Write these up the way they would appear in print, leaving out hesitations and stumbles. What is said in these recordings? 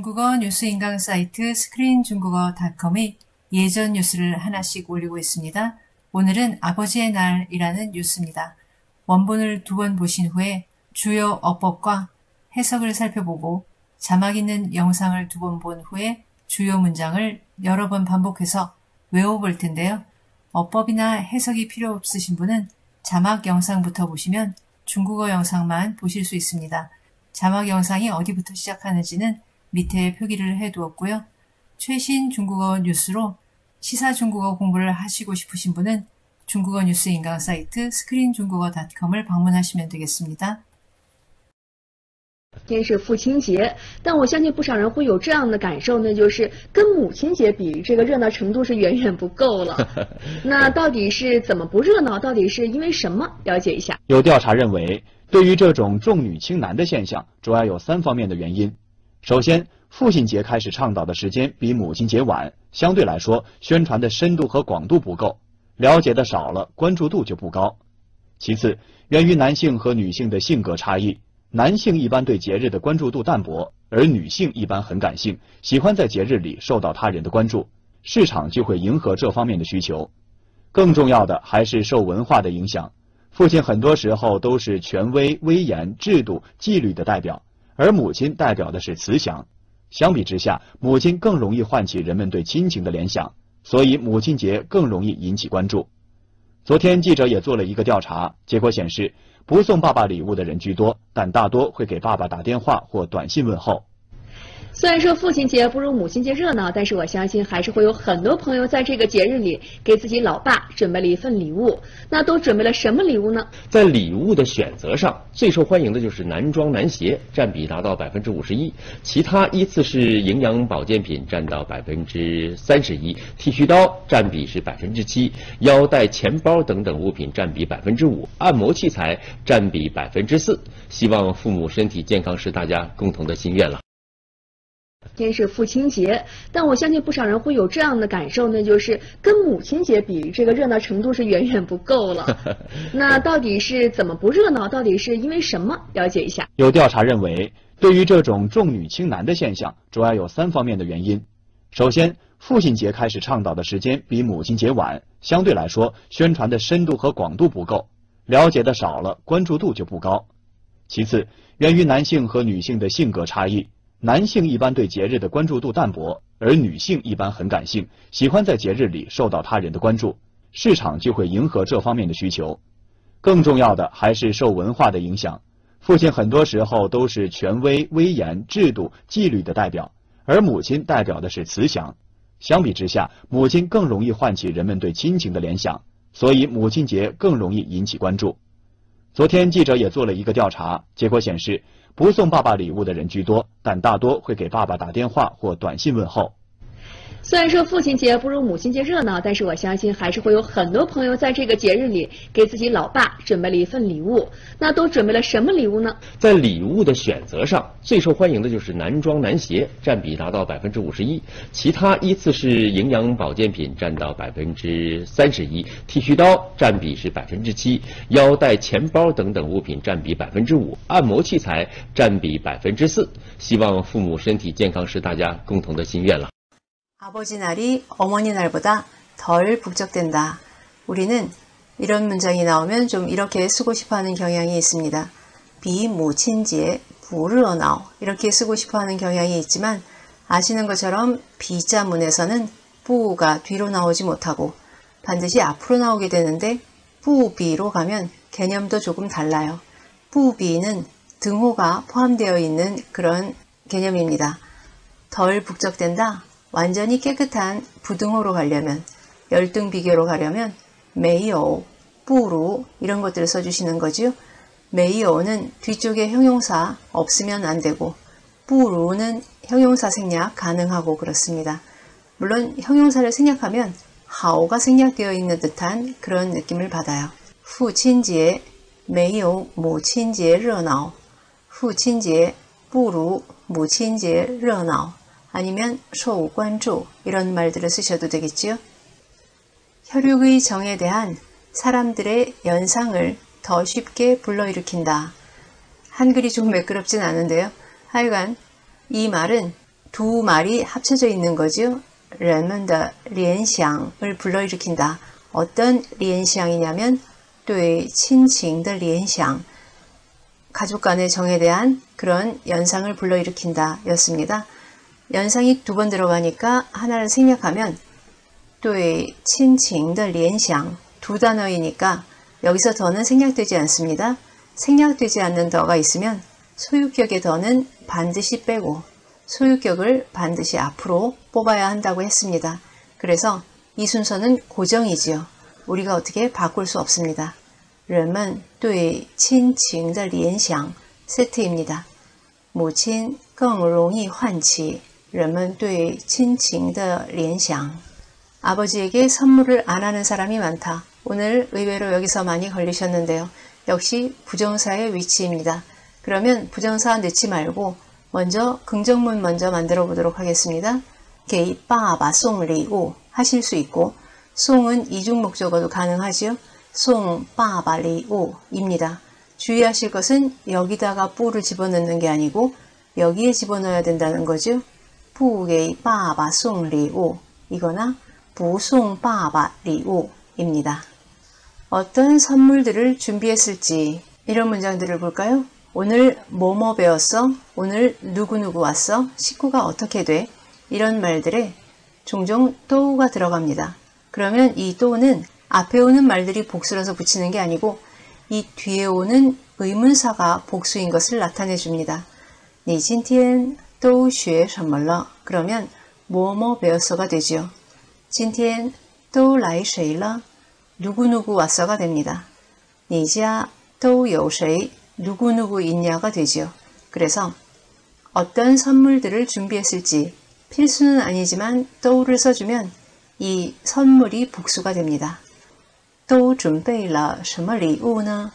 중국어 뉴스 인강 사이트 스크린중국어닷컴이 예전 뉴스를 하나씩 올리고 있습니다. 오늘은 아버지의 날이라는 뉴스입니다. 원본을 2번 보신 후에 주요 어법과 해석을 살펴보고 자막 있는 영상을 2번 본 후에 주요 문장을 여러 번 반복해서 외워볼 텐데요. 어법이나 해석이 필요 없으신 분은 자막 영상부터 보시면 중국어 영상만 보실 수 있습니다. 자막 영상이 어디부터 시작하는지는 밑에 표기를 해두었고요. 최신 중국어 뉴스로 시사 중국어 공부를 하시고 싶으신 분은 중국어 뉴스 인강 사이트 스크린중국어닷컴을 방문하시면 되겠습니다. 今天是父亲节，但我相信不少人会有这样的感受呢，就是跟母亲节比，这个热闹程度是远远不够了。那到底是怎么不热闹？到底是因为什么？了解一下。 有调查认为，对于这种重女轻男的现象，主要有3方面的原因。首先，父亲节开始倡导的时间比母亲节晚，相对来说，宣传的深度和广度不够，了解的少了，关注度就不高。其次，源于男性和女性的性格差异。男性一般对节日的关注度淡薄，而女性一般很感性，喜欢在节日里受到他人的关注，市场就会迎合这方面的需求。更重要的还是受文化的影响，父亲很多时候都是权威、威严、制度、纪律的代表，而母亲代表的是慈祥。相比之下，母亲更容易唤起人们对亲情的联想，所以母亲节更容易引起关注。昨天记者也做了一个调查，结果显示，不送爸爸礼物的人居多，但大多会给爸爸打电话或短信问候。 虽然说父亲节不如母亲节热闹，但是我相信还是会有很多朋友在这个节日里给自己老爸准备了一份礼物。那都准备了什么礼物呢？ 在礼物的选择上，最受欢迎的就是男装男鞋，占比达到51%，其他依次是营养保健品占到31%，剃须刀占比是7%，腰带、钱包等等物品占比5%，按摩器材占比4%。希望父母身体健康是大家共同的心愿了。 今天是父亲节，但我相信不少人会有这样的感受呢，就是跟母亲节比，这个热闹程度是远远不够了。那到底是怎么不热闹？到底是因为什么？了解一下。 有调查认为，对于这种重女轻男的现象，主要有3方面的原因。首先，父亲节开始倡导的时间比母亲节晚，相对来说，宣传的深度和广度不够，了解的少了，关注度就不高。其次，源于男性和女性的性格差异。男性一般对节日的关注度淡薄，而女性一般很感性，喜欢在节日里受到他人的关注，市场就会迎合这方面的需求。更重要的还是受文化的影响，父亲很多时候都是权威、威严、制度、纪律的代表，而母亲代表的是慈祥。相比之下，母亲更容易唤起人们对亲情的联想，所以母亲节更容易引起关注。昨天记者也做了一个调查，结果显示，不送爸爸礼物的人居多，但大多会给爸爸打电话或短信问候。 虽然说父亲节不如母亲节热闹，但是我相信还是会有很多朋友在这个节日里给自己老爸准备了一份礼物。那都准备了什么礼物呢？ 在礼物的选择上，最受欢迎的就是男装男鞋，占比达到51%，其他依次是营养保健品占到31%，剃须刀占比是7%，腰带、钱包等等物品占比5%，按摩器材占比4%。希望父母身体健康是大家共同的心愿了。 아버지 날이 어머니 날보다 덜 북적댄다. 우리는 이런 문장이 나오면 좀 이렇게 쓰고 싶어하는 경향이 있습니다. 비모친节不热闹 이렇게 쓰고 싶어하는 경향이 있지만 아시는 것처럼 비자문에서는 부가 뒤로 나오지 못하고 반드시 앞으로 나오게 되는데 부비로 가면 개념도 조금 달라요. 부비는 등호가 포함되어 있는 그런 개념입니다. 덜 북적댄다. 완전히 깨끗한 부등호로 가려면, 열등비교로 가려면 메이오, 뿌루 이런 것들을 써주시는 거죠. 메이오는 뒤쪽에 형용사 없으면 안 되고 뿌루는 형용사 생략 가능하고 그렇습니다. 물론 형용사를 생략하면 하오가 생략되어 있는 듯한 그런 느낌을 받아요.父亲节 没有母亲节热闹 父亲节不如母亲节热闹 아니면 受关注 이런 말들을 쓰셔도 되겠지요. 혈육의 정에 대한 사람들의 연상을 더 쉽게 불러일으킨다. 한글이 좀 매끄럽진 않은데요. 하여간 이 말은 두 말이 합쳐져 있는 거죠. 人们的联想을 불러일으킨다. 어떤 联想이냐면 对亲情的联想, 가족 간의 정에 대한 그런 연상을 불러일으킨다 였습니다. 연상이 두 번 들어가니까 하나를 생략하면 对亲情的联想, 두 단어이니까 여기서 더는 생략되지 않습니다. 생략되지 않는 더가 있으면 소유격의 더는 반드시 빼고 소유격을 반드시 앞으로 뽑아야 한다고 했습니다. 그래서 이 순서는 고정이지요. 우리가 어떻게 바꿀 수 없습니다. 人们对亲情的联想 세트입니다. 母亲更容易唤起人们对亲情的联想. 아버지에게 선물을 안 하는 사람이 많다. 오늘 의외로 여기서 많이 걸리셨는데요. 역시 부정사의 위치입니다. 그러면 부정사 넣지 말고 먼저 긍정문 먼저 만들어 보도록 하겠습니다. 给爸爸送礼物 하실 수 있고 송은 이중 목적어도 가능하지요. 송爸爸礼物입니다. 주의하실 것은 여기다가 뿌를 집어넣는 게 아니고 여기에 집어넣어야 된다는 거죠. 不给爸爸送礼物 이거나 不送爸爸礼物입니다. 어떤 선물들을 준비했을지 이런 문장들을 볼까요? 오늘 뭐뭐 배웠어? 오늘 누구누구 왔어? 식구가 어떻게 돼? 이런 말들에 종종 또가 들어갑니다. 그러면 이 또는 앞에 오는 말들이 복수라서 붙이는 게 아니고 이 뒤에 오는 의문사가 복수인 것을 나타내 줍니다. 你今天都学什么了? 그러면 뭐뭐 배웠어가 되지요. 今天都来谁了? 누구누구 왔어가 됩니다. 你家都有谁? 누구누구 있냐가 되지요. 그래서 어떤 선물들을 준비했을지 필수는 아니지만 또를 써주면 이 선물이 복수가 됩니다. 都准备了什么礼物呢?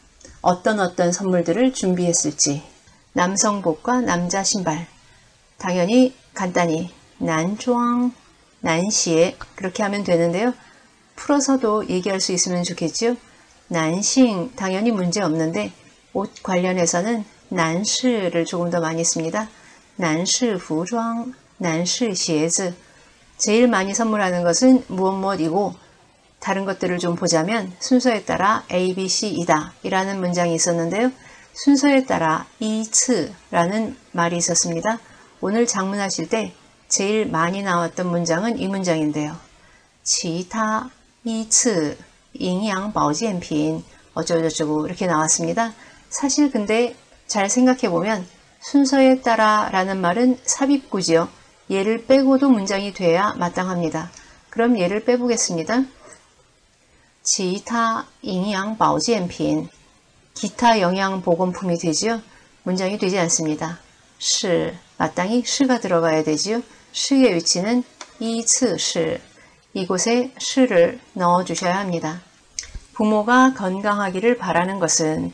어떤 선물들을 준비했을지. 남성복과 남자 신발. 당연히 간단히 男装, 男鞋 그렇게 하면 되는데요. 풀어서도 얘기할 수 있으면 좋겠죠. 男性 당연히 문제 없는데 옷 관련해서는 男士를 조금 더 많이 씁니다. 男士服装, 男士鞋子. 제일 많이 선물하는 것은 무엇이고 다른 것들을 좀 보자면 순서에 따라 A, B, C이다 이라는 문장이 있었는데요. 순서에 따라 이츠라는 말이 있었습니다. 오늘 작문하실 때 제일 많이 나왔던 문장은 이 문장인데요. 其他依次营养保健品 어쩌고저쩌고 이렇게 나왔습니다. 사실 근데 잘 생각해보면 순서에 따라 라는 말은 삽입구지요. 얘를 빼고도 문장이 돼야 마땅합니다. 그럼 얘를 빼보겠습니다. 其他营养保健品 기타 영양보건품이 되지요. 문장이 되지 않습니다. 是 마땅히 시가 들어가야 되지요. 시의 위치는 이츠시 이곳에 시를 넣어주셔야 합니다. 부모가 건강하기를 바라는 것은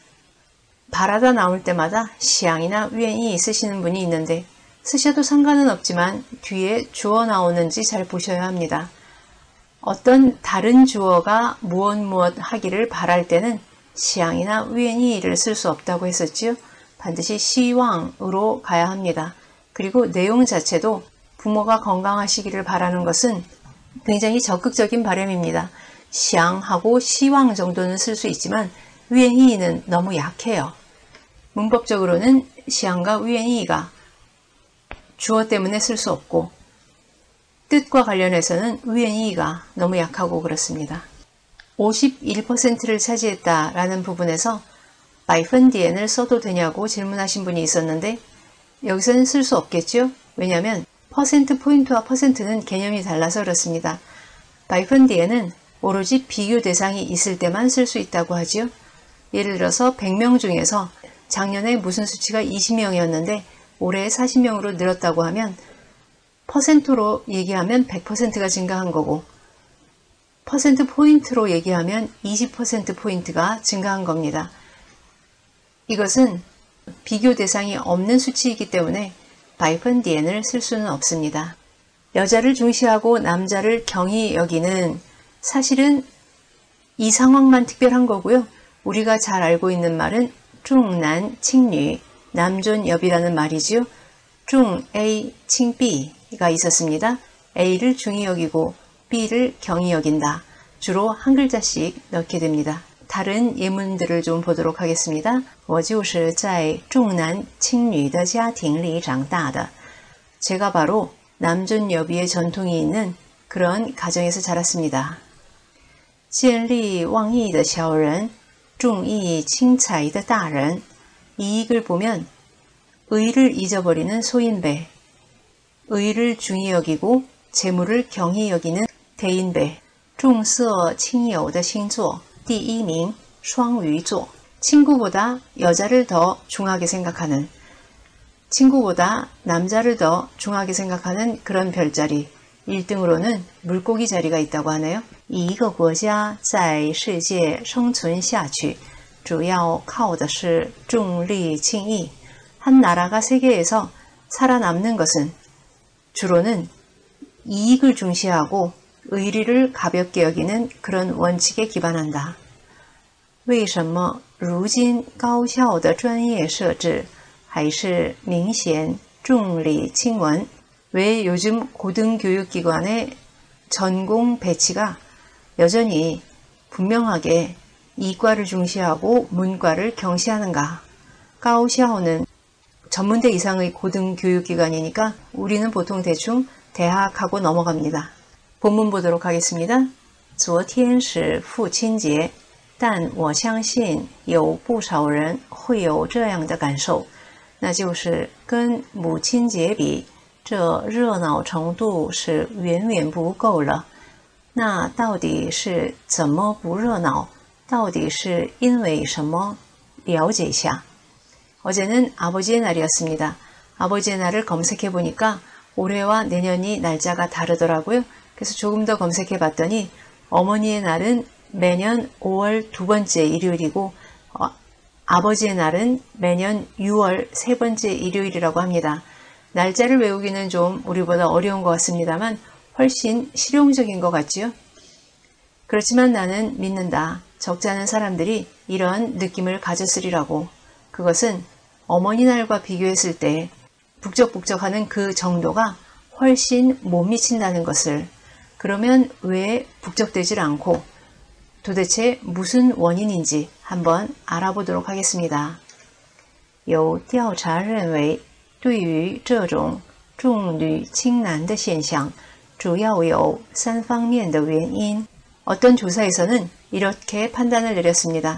바라다 나올 때마다 시향이나 위엔이 쓰시는 분이 있는데 쓰셔도 상관은 없지만 뒤에 주어 나오는지 잘 보셔야 합니다. 어떤 다른 주어가 무엇 하기를 바랄 때는 시향이나 위엔이를 쓸 수 없다고 했었지요. 반드시 시왕으로 가야 합니다. 그리고 내용 자체도 부모가 건강하시기를 바라는 것은 굉장히 적극적인 바람입니다. 시향하고 시왕 정도는 쓸 수 있지만 위엔이는 너무 약해요. 문법적으로는 시향과 위엔이가 주어 때문에 쓸 수 없고 뜻과 관련해서는 위엔이가 너무 약하고 그렇습니다. 51%를 차지했다라는 부분에서 바이펀디엔을 써도 되냐고 질문하신 분이 있었는데 여기서는 쓸 수 없겠죠? 왜냐하면 퍼센트 포인트와 퍼센트는 개념이 달라서 그렇습니다. 바이펀디엔은 오로지 비교 대상이 있을 때만 쓸 수 있다고 하지요. 예를 들어서 100명 중에서 작년에 무슨 수치가 20명이었는데 올해 40명으로 늘었다고 하면 퍼센트로 얘기하면 100%가 증가한 거고 퍼센트 포인트로 얘기하면 20% 포인트가 증가한 겁니다. 이것은 비교 대상이 없는 수치이기 때문에 바이펀디엔을 쓸 수는 없습니다. 여자를 중시하고 남자를 경히 여기는 사실은 이 상황만 특별한 거고요. 우리가 잘 알고 있는 말은 중난 칭류 남존 여비라는 말이지요. 중 A, 칭 B가 있었습니다. A를 중히 여기고 B를 경히 여긴다. 주로 한 글자씩 넣게 됩니다. 다른 예문들을 좀 보도록 하겠습니다. 我就是在重男轻女的家庭里长大的. 제가 바로 남존여비의 전통이 있는 그런 가정에서 자랐습니다. 见利忘义的小人, 重义轻财的大人. 이익을 보면 의를 잊어버리는 소인배, 의를 중히 여기고 재물을 경히 여기는 대인배. 重色轻友的星座第一名双鱼座. 친구보다 여자를 더 중하게 생각하는, 친구보다 남자를 더 중하게 생각하는 그런 별자리. 1등으로는 물고기 자리가 있다고 하네요. 一个国家在世界生存下去主要靠的是重利轻义. 한 나라가 세계에서 살아남는 것은 주로는 이익을 중시하고 의리를 가볍게 여기는 그런 원칙에 기반한다. 为什么如今高校的专业设置还是明显重理轻文? 왜 요즘 고등교육기관의 전공 배치가 여전히 분명하게 이과를 중시하고 문과를 경시하는가? 高校는 전문대 이상의 고등교육기관이니까 우리는 보통 대충 대학하고 넘어갑니다. 본문 보도록 하겠습니다. 昨天是父亲节，但我相信有不少人会有这样的感受，那就是跟母亲节比，这热闹程度是远远不够了。那到底是怎么不热闹？到底是因为什么？了解一下。 어제는 아버지의 날이었습니다. 아버지의 날을 검색해 보니까 올해와 내년이 날짜가 다르더라고요. 그래서 조금 더 검색해 봤더니 어머니의 날은 매년 5월 두 번째 일요일이고 아버지의 날은 매년 6월 세 번째 일요일이라고 합니다. 날짜를 외우기는 좀 우리보다 어려운 것 같습니다만 훨씬 실용적인 것 같지요? 그렇지만 나는 믿는다. 적지 않은 사람들이 이런 느낌을 가졌으리라고. 그것은 어머니 날과 비교했을 때 북적북적하는 그 정도가 훨씬 못 미친다는 것을. 그러면 왜 북적대질 않고 도대체 무슨 원인인지 한번 알아보도록 하겠습니다. 有调查认为对于这种重女轻男的现象主要有3方面的原因. 어떤 조사에서는 이렇게 판단을 내렸습니다.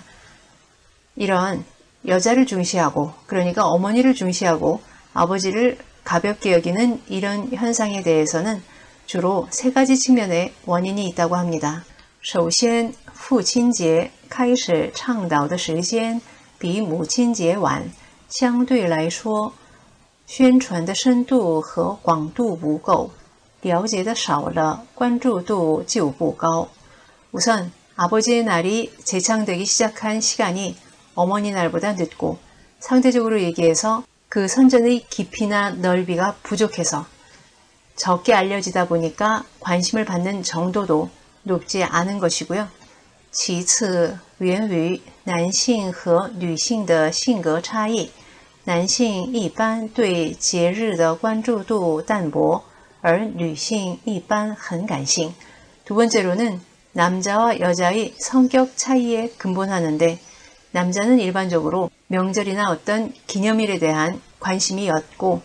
이런 여자를 중시하고, 그러니까 어머니를 중시하고 아버지를 가볍게 여기는 이런 현상에 대해서는 주로 3가지 측면의 원인이 있다고 합니다. 首先，父亲节开始倡导的时间比母亲节晚，相对来说，宣传的深度和广度不够，了解的少了，关注度就不高。 우선 아버지의 날이 제창되기 시작한 시간이 어머니 날보다 늦고, 상대적으로 얘기해서 그 선전의 깊이나 넓이가 부족해서 적게 알려지다 보니까 관심을 받는 정도도 높지 않은 것이고요. 其次，源于男性和女性的性格差异，男性一般对节日的关注度淡薄，而女性一般很感性。 두 번째로는 남자와 여자의 성격 차이에 근본하는데, 남자는 일반적으로 명절이나 어떤 기념일에 대한 관심이 옅고,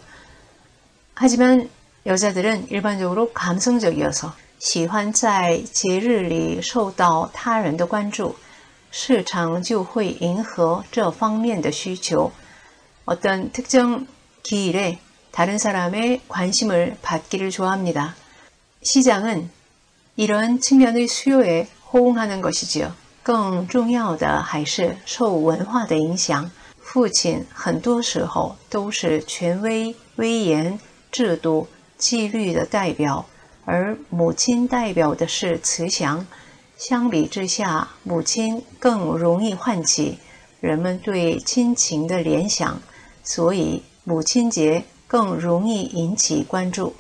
하지만 여자들은 일반적으로 감성적이어서 喜欢在节日里受到他人的关注，市场就会迎合这方面的需求. 어떤 특정 기일에 다른 사람의 관심을 받기를 좋아합니다. 시장은 이런 측면의 수요에 호응하는 것이지요. 更重要的还是受文化的影响，父亲很多时候都是权威、威严、制度、纪律的代表，而母亲代表的是慈祥。相比之下，母亲更容易唤起人们对亲情的联想，所以母亲节更容易引起关注。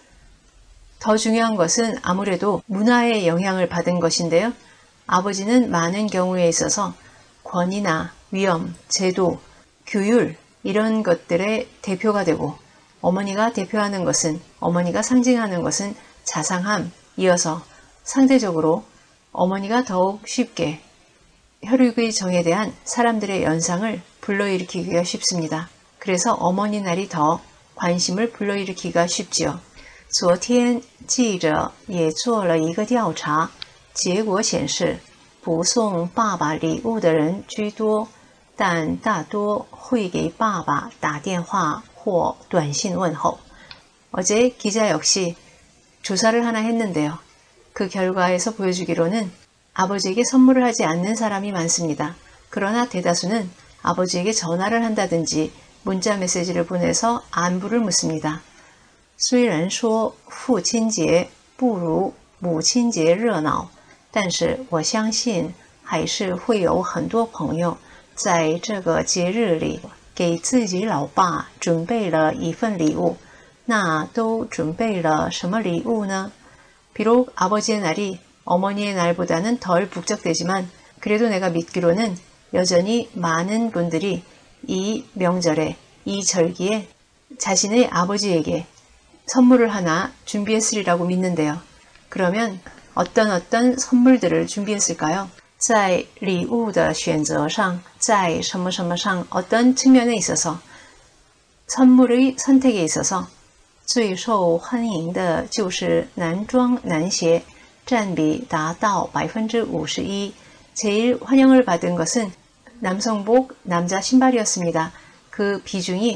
더 중요한 것은 아무래도 문화의 영향을 받은 것인데요. 아버지는 많은 경우에 있어서 권위나 위엄, 제도, 규율 이런 것들의 대표가 되고, 어머니가 대표하는 것은, 어머니가 상징하는 것은 자상함, 이어서 상대적으로 어머니가 더욱 쉽게 혈육의 정에 대한 사람들의 연상을 불러일으키기가 쉽습니다. 그래서 어머니 날이 더 관심을 불러일으키기가 쉽지요. 昨天记者也做了一个调查，结果显示不送爸爸礼物的人居多，但大多会给爸爸打电话或短信问候。 어제 기자 역시 조사를 하나 했는데요. 그 결과에서 보여주기로는 아버지에게 선물을 하지 않는 사람이 많습니다. 그러나 대다수는 아버지에게 전화를 한다든지 문자 메시지를 보내서 안부를 묻습니다. 虽然说父亲节不如母亲节热闹，但是我相信还是会有很多朋友在这个节日里给自己老爸准备了一份礼物。那都准备了什么礼物呢？ 비록 아버지의 날이 어머니의 날보다는 덜 북적대지만 그래도 내가 믿기로는 여전히 많은 분들이 이 명절에, 이 절기에 자신의 아버지에게 선물을 하나 준비했으리라고 믿는데요. 그러면 어떤 선물들을 준비했을까요? 在礼物的选择上，在什么什么上 어떤 측면에 있어서 선물의 선택에 있어서 最受欢迎的就是男装男鞋，占比达到 51%。 제일 환영을 받은 것은 남성복 남자 신발이었습니다. 그 비중이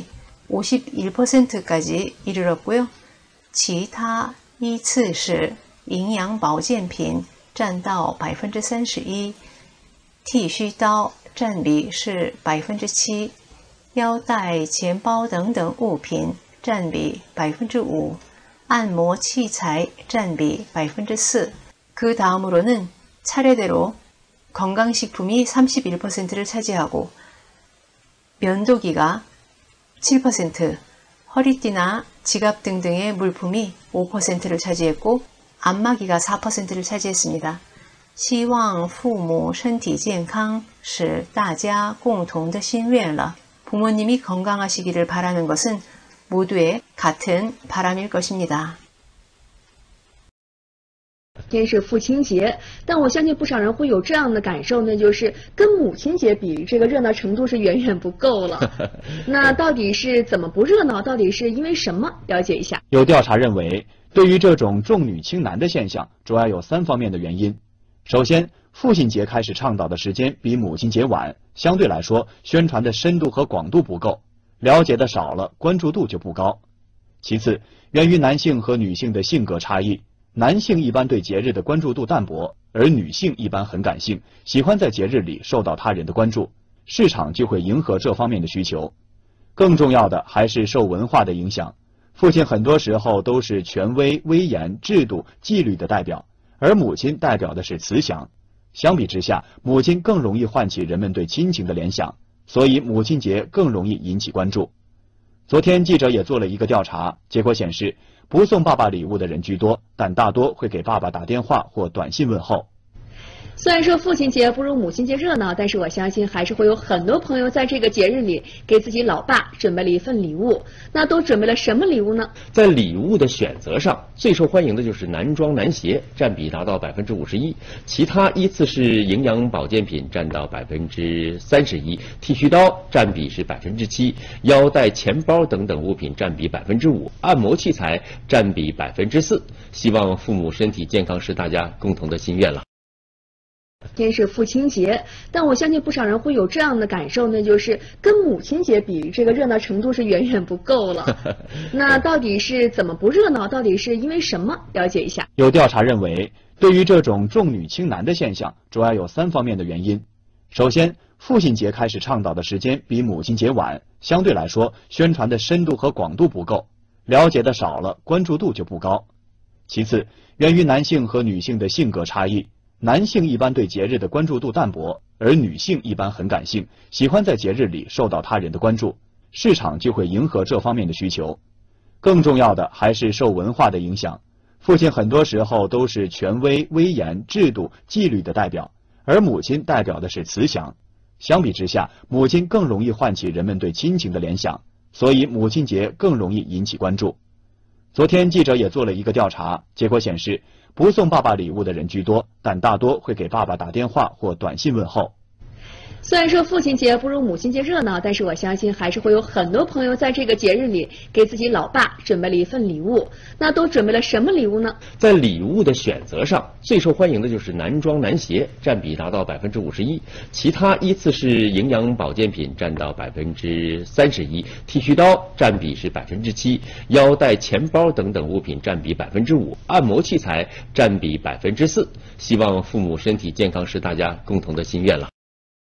51%까지 이르렀고요. 其他依次是营养保健品占到 31%， 剃须刀占比是 7%， 腰带、钱包等等物品占比 5%， 按摩器材占比 4%。 그 다음으로는 차례대로 건강식품이 31%를 차지하고 면도기가 7%, 허리띠나 지갑 등등의 물품이 5%를 차지했고 안마기가 4%를 차지했습니다. 希望父母身体健康是大家共同的心愿了. 부모님이 건강하시기를 바라는 것은 모두의 같은 바람일 것입니다. 今天是父亲节，但我相信不少人会有这样的感受，那就是跟母亲节比，这个热闹程度是远远不够了。那到底是怎么不热闹？到底是因为什么？了解一下。 有调查认为，对于这种重女轻男的现象，主要有3方面的原因。首先，父亲节开始倡导的时间比母亲节晚，相对来说，宣传的深度和广度不够，了解的少了，关注度就不高。其次，源于男性和女性的性格差异。男性一般对节日的关注度淡薄，而女性一般很感性，喜欢在节日里受到他人的关注，市场就会迎合这方面的需求。更重要的还是受文化的影响，父亲很多时候都是权威、威严、制度、纪律的代表，而母亲代表的是慈祥。相比之下，母亲更容易唤起人们对亲情的联想，所以母亲节更容易引起关注。昨天记者也做了一个调查，结果显示，不送爸爸礼物的人居多，但大多会给爸爸打电话或短信问候。 虽然说父亲节不如母亲节热闹，但是我相信还是会有很多朋友在这个节日里给自己老爸准备了一份礼物。那都准备了什么礼物呢？ 在礼物的选择上，最受欢迎的就是男装男鞋，占比达到 51%， 其他依次是营养保健品占到 31%， 剃须刀占比是 7%， 腰带、钱包等等物品占比 5%， 按摩器材占比 4%。 希望父母身体健康是大家共同的心愿了。 今天是父亲节，但我相信不少人会有这样的感受，那就是跟母亲节比，这个热闹程度是远远不够了。那到底是怎么不热闹？到底是因为什么？了解一下。 有调查认为，对于这种重女轻男的现象，主要有3方面的原因。首先，父亲节开始倡导的时间比母亲节晚，相对来说，宣传的深度和广度不够，了解的少了，关注度就不高。其次，源于男性和女性的性格差异。男性一般对节日的关注度淡薄，而女性一般很感性，喜欢在节日里受到他人的关注，市场就会迎合这方面的需求。更重要的还是受文化的影响，父亲很多时候都是权威、威严、制度、纪律的代表，而母亲代表的是慈祥。相比之下，母亲更容易唤起人们对亲情的联想， 所以母亲节更容易引起关注。昨天记者也做了一个调查，结果显示，不送爸爸礼物的人居多，但大多会给爸爸打电话或短信问候。 虽然说父亲节不如母亲节热闹，但是我相信还是会有很多朋友在这个节日里给自己老爸准备了一份礼物。那都准备了什么礼物呢？ 在礼物的选择上，最受欢迎的就是男装男鞋，占比达到51%，其他依次是营养保健品占到31%，剃须刀占比是7%，腰带、钱包等等物品占比5%，按摩器材占比4%。希望父母身体健康是大家共同的心愿了。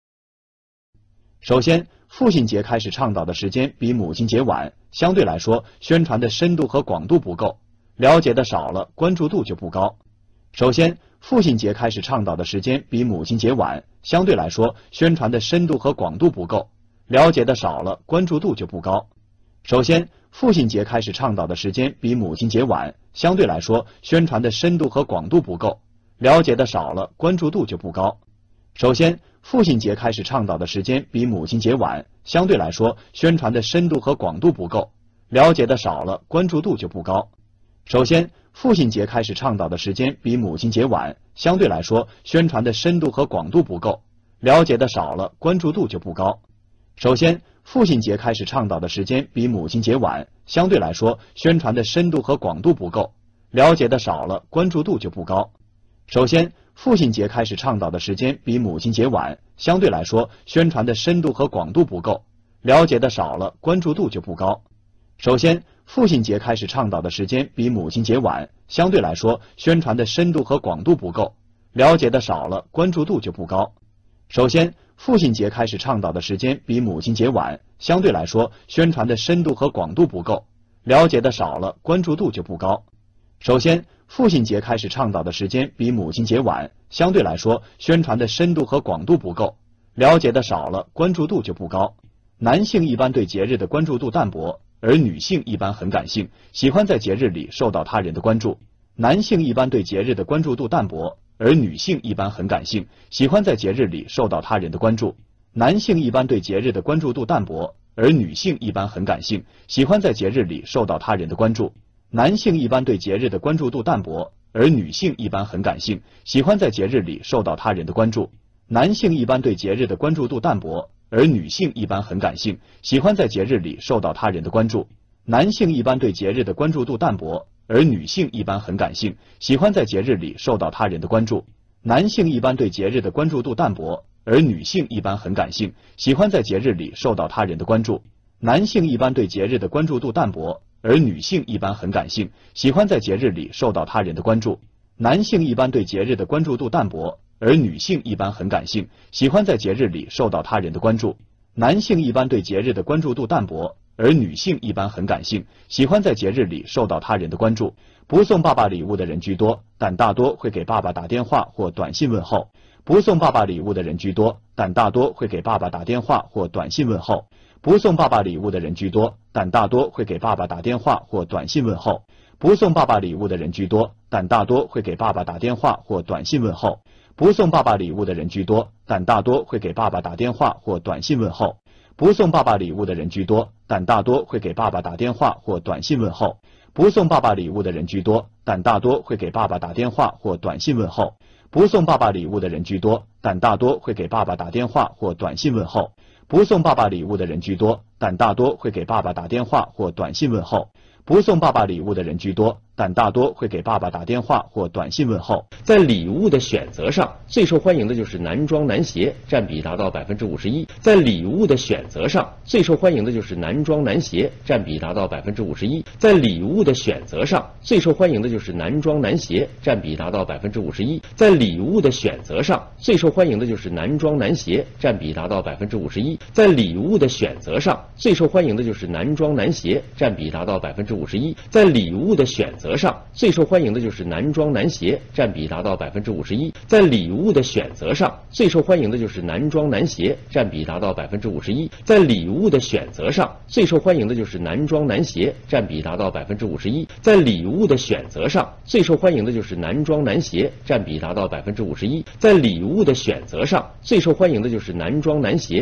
首先，父亲节开始倡导的时间比母亲节晚，相对来说，宣传的深度和广度不够，了解的少了，关注度就不高。首先，父亲节开始倡导的时间比母亲节晚，相对来说，宣传的深度和广度不够，了解的少了，关注度就不高。首先，父亲节开始倡导的时间比母亲节晚，相对来说，宣传的深度和广度不够，了解的少了，关注度就不高。首先，父亲节开始倡导的时间比母亲节晚，相对来说，宣传的深度和广度不够，了解的少了，关注度就不高。首先，父亲节开始倡导的时间比母亲节晚，相对来说，宣传的深度和广度不够，了解的少了，关注度就不高。首先，父亲节开始倡导的时间比母亲节晚，相对来说，宣传的深度和广度不够，了解的少了，关注度就不高。首先，父亲节开始倡导的时间比母亲节晚，相对来说，宣传的深度和广度不够，了解的少了，关注度就不高。首先，父亲节开始倡导的时间比母亲节晚，相对来说，宣传的深度和广度不够，了解的少了，关注度就不高。首先，父亲节开始倡导的时间比母亲节晚，相对来说，宣传的深度和广度不够，了解的少了，关注度就不高。首先，父亲节开始倡导的时间比母亲节晚，相对来说，宣传的深度和广度不够，了解的少了，关注度就不高。男性一般对节日的关注度淡薄，而女性一般很感性，喜欢在节日里受到他人的关注。男性一般对节日的关注度淡薄，而女性一般很感性，喜欢在节日里受到他人的关注。男性一般对节日的关注度淡薄，而女性一般很感性，喜欢在节日里受到他人的关注。男性一般对节日的关注度淡薄，而女性一般很感性，喜欢在节日里受到他人的关注。男性一般对节日的关注度淡薄，而女性一般很感性，喜欢在节日里受到他人的关注。男性一般对节日的关注度淡薄，而女性一般很感性，喜欢在节日里受到他人的关注。男性一般对节日的关注度淡薄，而女性一般很感性，喜欢在节日里受到他人的关注。男性一般对节日的关注度淡薄，而女性一般很感性，喜欢在节日里受到他人的关注。男性一般对节日的关注度淡薄，而女性一般很感性，喜欢在节日里受到他人的关注。男性一般对节日的关注度淡薄，而女性一般很感性，喜欢在节日里受到他人的关注。不送爸爸礼物的人居多，但大多会给爸爸打电话或短信问候。不送爸爸礼物的人居多，但大多会给爸爸打电话或短信问候。不送爸爸礼物的人居多，但大多会给爸爸打电话或短信问候。不送爸爸礼物的人居多，但大多会给爸爸打电话或短信问候。不送爸爸礼物的人居多，但大多会给爸爸打电话或短信问候。不送爸爸礼物的人居多，但大多会给爸爸打电话或短信问候。不送爸爸礼物的人居多，但大多会给爸爸打电话或短信问候。不送爸爸礼物的人居多，但大多会给爸爸打电话或短信问候。不送爸爸礼物的人居多，但大多会给爸爸打电话或短信问候。不送爸爸礼物的人居多，但大多会给爸爸打电话或短信问候。 在礼物的选择上，最受欢迎的就是男装男鞋，占比达到51%。在礼物的选择上，最受欢迎的就是男装男鞋，占比达到51%。在礼物的选择上，最受欢迎的就是男装男鞋，占比达到51%。在礼物的选择上，最受欢迎的就是男装男鞋，占比达到51%。在礼物的选择上，最受欢迎的就是男装男鞋，占比达到51%。在礼物的选择上，最受欢迎的就是男装男鞋，占比达到51%。在礼物的选择上，最受欢迎的就是男装男鞋，占比达到51%。在礼物的选择上，最受欢迎的就是男装男鞋，占比达到51%。在礼物的选择上，最受欢迎的就是男装男鞋，占比达到51%。在礼物的选择上，最受欢迎的就是男装男鞋，占比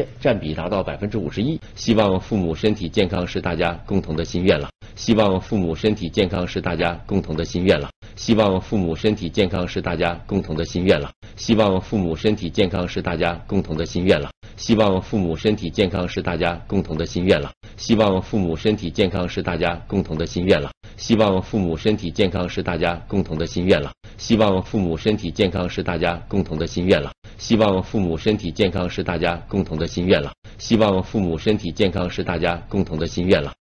比达到51%。希望父母身体健康是大家共同的心愿了。希望父母身体健康是大家共同的心愿了。希望父母身体健康是大家共同的心愿了。希望父母身体健康是大家共同的心愿了。希望父母身体健康是大家共同的心愿了。希望父母身体健康是大家共同的心愿了。希望父母身体健康是大家共同的心愿了。希望父母身体健康是大家共同的心愿了。希望父母身体健康是大家共同的心愿了。希望父母身体健康是大家共同的心愿了。